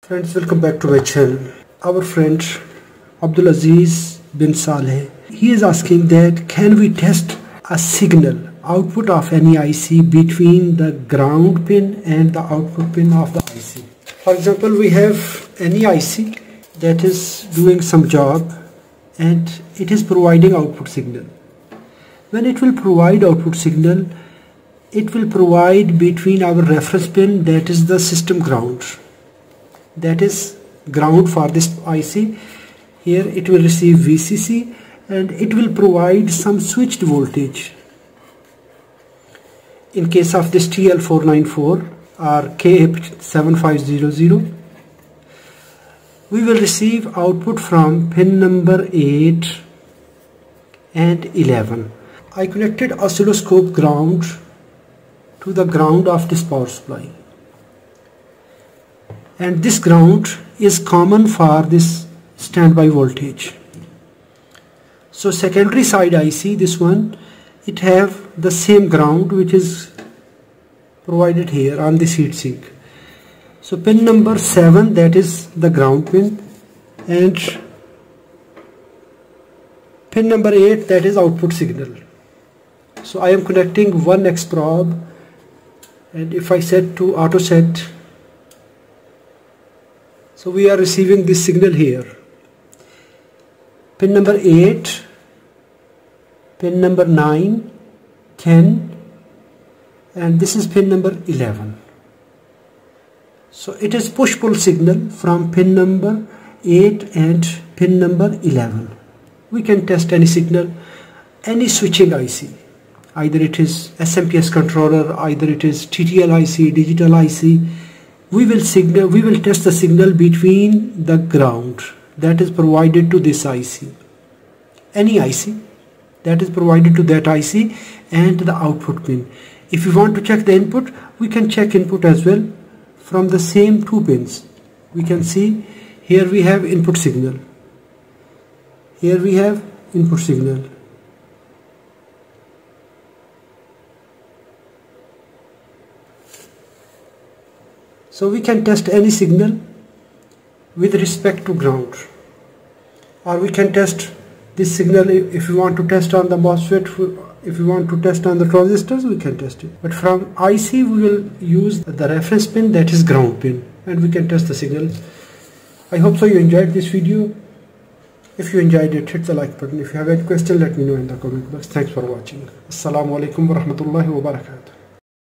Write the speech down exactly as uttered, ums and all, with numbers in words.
Friends, welcome back to my channel. Our friend Abdul Aziz bin Saleh, he is asking that can we test a signal output of any I C between the ground pin and the output pin of the I C. For example, we have any I C that is doing some job and it is providing output signal. When it will provide output signal, it will provide between our reference pin, that is the system ground, that is ground for this I C. Here it will receive V C C and it will provide some switched voltage. In case of this T L four ninety-four or K seven five zero zero, we will receive output from pin number eight and eleven. I connected oscilloscope ground to the ground of this power supply, and this ground is common for this standby voltage. So secondary side I C, this one, it have the same ground which is provided here on this heatsink. So pin number seven, that is the ground pin, and pin number eight, that is output signal. So I am connecting one X probe, and if I set to auto set, so we are receiving this signal here. Pin number eight, pin number nine, ten, and this is pin number eleven. So it is push-pull signal from pin number eight and pin number eleven. We can test any signal, any switching I C. Either it is S M P S controller, either it is T T L I C, digital I C. We will signal, we will test the signal between the ground that is provided to this I C. Any I C that is provided to that I C and the output pin. If you want to check the input, we can check input as well from the same two pins. We can see here we have input signal. Here we have input signal. So we can test any signal with respect to ground, or we can test this signal if you want to test on the MOSFET, if you want to test on the transistors, we can test it. But from I C we will use the reference pin, that is ground pin, and we can test the signal. I hope so you enjoyed this video. If you enjoyed it, hit the like button. If you have any question, let me know in the comment box. Thanks for watching. Assalamu alaikum wa rahmatullahi wa barakatuh.